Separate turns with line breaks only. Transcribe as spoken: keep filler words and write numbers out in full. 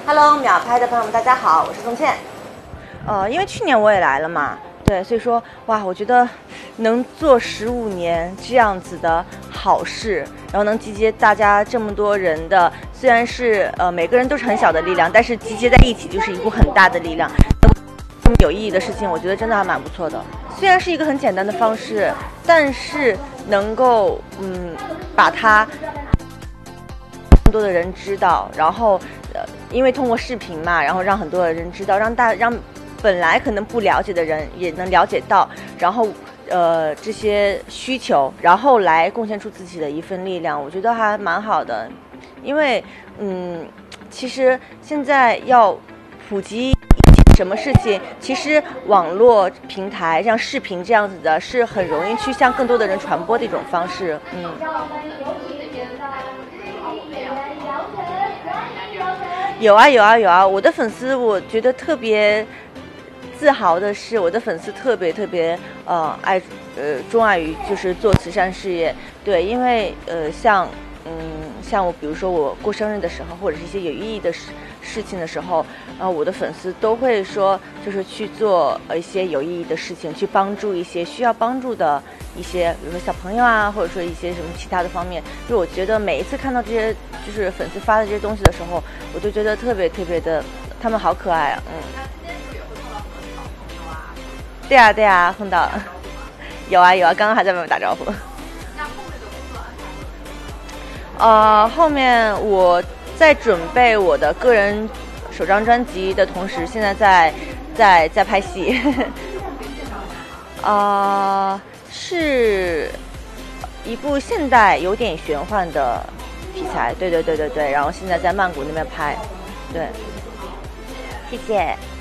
Hello， 秒拍的朋友们，大家好，我是宋茜。呃，因为去年我也来了嘛，对，所以说哇，我觉得能做十五年这样子的好事，然后能集结大家这么多人的，虽然是呃每个人都是很小的力量，但是集结在一起就是一股很大的力量。这么有意义的事情，我觉得真的还蛮不错的。虽然是一个很简单的方式，但是能够嗯把它更多的人知道，然后呃因为通过视频嘛，然后让很多的人知道，让大让本来可能不了解的人也能了解到，然后呃这些需求，然后来贡献出自己的一份力量，我觉得还蛮好的。因为嗯其实现在要普及什么事情，其实网络平台像视频这样子的是很容易去向更多的人传播的一种方式。嗯有啊有啊有啊，我的粉丝我觉得特别自豪的是，我的粉丝特别特别呃爱呃钟爱于就是做慈善事业。对，因为呃像嗯像我比如说我过生日的时候，或者是一些有意义的事事情的时候，呃我的粉丝都会说就是去做呃一些有意义的事情，去帮助一些需要帮助的一些比如说小朋友啊，或者说一些什么其他的方面。就我觉得每一次看到这些就是粉丝发的这些东西的时候，我就觉得特别特别的他们好可爱啊。嗯对啊对啊，碰到有啊有啊，刚刚还在外面打招呼。呃，后面我在准备我的个人首张专辑的同时，现在在在在拍戏。呃，是一部现代有点玄幻的题材，对对对对对，然后现在在曼谷那边拍，对，谢谢。